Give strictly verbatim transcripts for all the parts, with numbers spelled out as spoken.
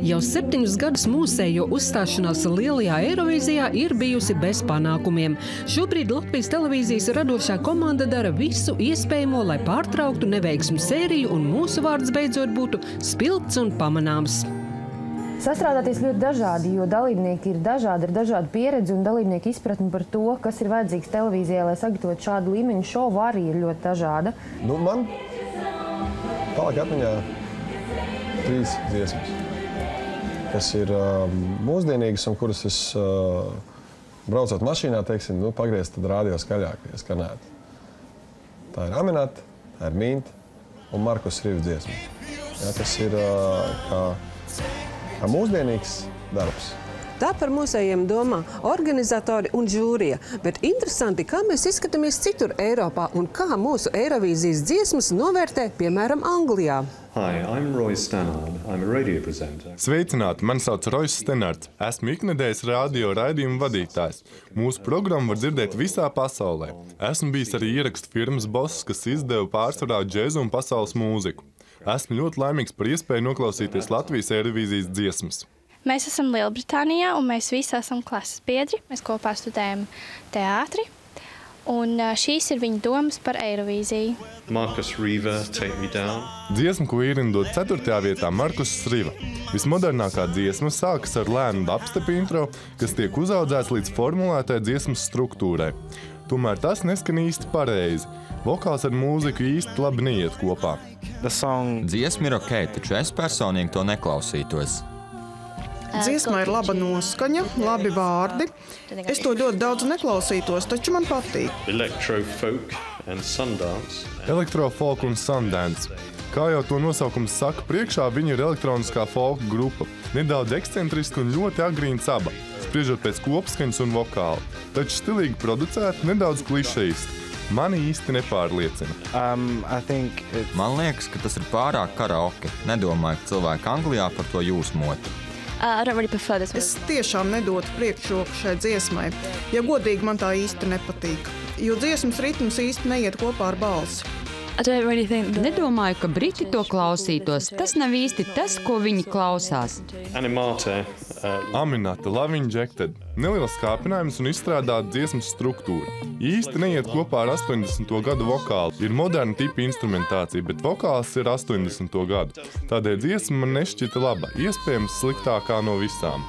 Jau septiņus gadus mūsējo uzstāšanās Lielajā Eirovīzijā ir bijusi bez panākumiem. Šobrīd Latvijas televīzijas radošā komanda dara visu iespējamo, lai pārtrauktu neveiksmu sēriju un mūsu vārds beidzot būtu spilgts un pamanāms. Sastrādāties ļoti dažādi, jo dalībnieki ir dažādi, ir dažāda pieredze un dalībnieki izpratni par to, kas ir vajadzīgs televīzijai, lai sagatavot šādu līmeņu šovu, arī ir ļoti dažāda. Nu, man palika atmiņā trīs dziesmas, kas ir uh, mūsdienīgas un kuras es uh, braucot mašīnā, teiksim, nu, pagriezt tad rādio skaļāk, ja skanētu. Tā ir Aminata, tā ir Minta un Markus Rīvs dziesma. Ja, kas ir uh, kā Kā mūsdienīgs darbs. Tā par mūsējiem domā organizatori un žūrija, bet interesanti, kā mēs izskatāmies citur Eiropā un kā mūsu Eirovīzijas dziesmas novērtē, piemēram, Anglijā. Hi, I'm Roy Stannard. I'm a radio presenter. Sveicināti, mani sauc Roys Stannards. Esmu iknedēļas radio raidījuma vadītājs. Mūsu programmu var dzirdēt visā pasaulē. Esmu bijis arī ierakstu firmas boss, kas izdeva pārsvarā džēzu un pasaules mūziku. Esmu ļoti laimīgs par iespēju noklausīties Latvijas Eirovīzijas dziesmas. Mēs esam Lielbritānijā un mēs visi esam klases biedri. Mēs kopā studējam teātri. Un šīs ir viņa domas par Eirovīziju. Markus Riva, Take Me Down. Dziesma, ko ierindot ceturtajā vietā, Markus Riva. Vismodernākā dziesma sākas ar lēnu dubstep intro, kas tiek uzaudzēts līdz formulētai dziesmas struktūrai. Tomēr tas neskan īsti pareizi. Vokāls ar mūziku īsti labi neiet kopā. Dziesma ir ok, taču es personīgi to neklausītos. Dziesmā ir laba noskaņa, labi vārdi. Es to ļoti daudz neklausītos, taču man patīk. Electro-folk and Sundance. Electro-folk un Sundance. Kā jau to nosaukums saka, priekšā viņa ir elektroniskā folka grupa. Nedaudz ekscentriska un ļoti agrīns aba, spriežot pēc kopskaņas un vokāla. Taču stilīgi producēta, nedaudz klišejiski. Mani īsti nepārliecina. Um, it... Man liekas, ka tas ir pārāk karaoke. Nedomāju, ka cilvēki Anglijā par to jūsmotu. Uh, really es tiešām nedotu priekšroku šai dziesmai, ja godīgi man tā īsti nepatīk, jo dziesmas ritms īsti neiet kopā ar balsi. Really Nedomāju, ka briti to klausītos. Tas nav īsti tas, ko viņi klausās. Animate, uh... Aminata, Love Injected. Neliels kāpinājums un izstrādāta dziesmas struktūra. Īsti neiet kopā ar astoņdesmito gadu vokālu. Ir moderna tipa instrumentācija, bet vokāls ir astoņdesmito gadu. Tādēļ dziesma man nešķita laba, iespējams sliktākā no visām.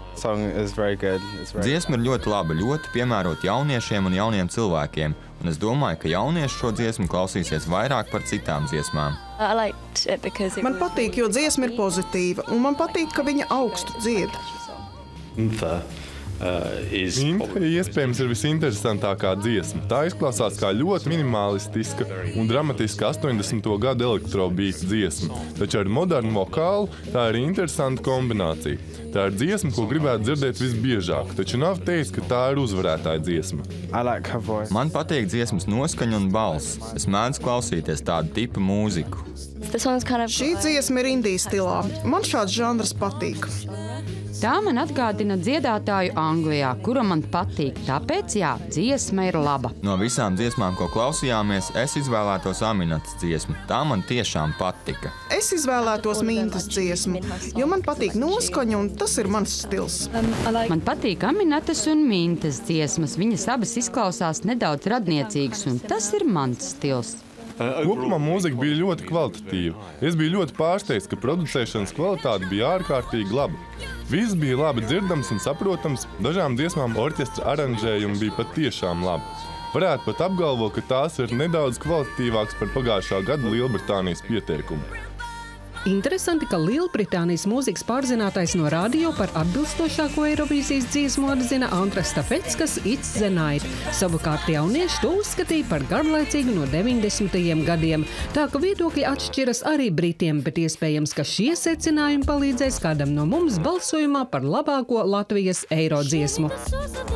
Dziesma ir ļoti laba, ļoti piemērot jauniešiem un jauniem cilvēkiem. Un es domāju, ka jaunieši šo dziesmu klausīsies vairāk par citām dziesmām. Man patīk, jo dziesma ir pozitīva, un man patīk, ka viņa augstu dzied. Minta uh, iespējams ir visinteresantākā dziesma. Tā izklausās kā ļoti minimalistiska un dramatiska astoņdesmito gadu elektrobīta dziesma. Taču ar modernu vokālu tā ir interesanta kombinācija. Tā ir dziesma, ko gribētu dzirdēt visbiežāk, taču nav teicis, ka tā ir uzvarētāja dziesma. Man patīk dziesmas noskaņa un balss. Es mēdzu klausīties tādu tipu mūziku. Šī dziesma ir indijas stilā. Man šāds žanrs patīk. Tā man atgādina dziedātāju Anglijā, kura man patīk, tāpēc jā, dziesma ir laba. No visām dziesmām, ko klausījāmies, es izvēlētos Aminatas dziesmu. Tā man tiešām patika. Es izvēlētos Mintas dziesmu, jo man patīk noskaņa un tas ir mans stils. Man patīk Aminatas un Mintas dziesmas. Viņas abas izklausās nedaudz radniecīgas un tas ir mans stils. Kopumā mūzika bija ļoti kvalitatīva. Es biju ļoti pārsteigts, ka producēšanas kvalitāte bija ārkārtīgi laba. Viss bija labi dzirdams un saprotams, dažām dziesmām orķestra aranžējumi bija pat tiešām labi. Varētu pat apgalvot, ka tās ir nedaudz kvalitatīvākas par pagājušā gada Lielbritānijas pieteikumu. Interesanti, ka Lielbritānijas mūzikas pārzinātais no radio par atbilstošāko Eirovīzijas dziesmu atzina Andras Stafetskas It's the Night. Savukārt jaunieši to uzskatīja par garlaicīgu no deviņdesmitajiem gadiem. Tā ka viedokļi atšķiras arī britiem, bet iespējams, ka šie secinājumi palīdzēs kādam no mums balsojumā par labāko Latvijas Eiro dziesmu.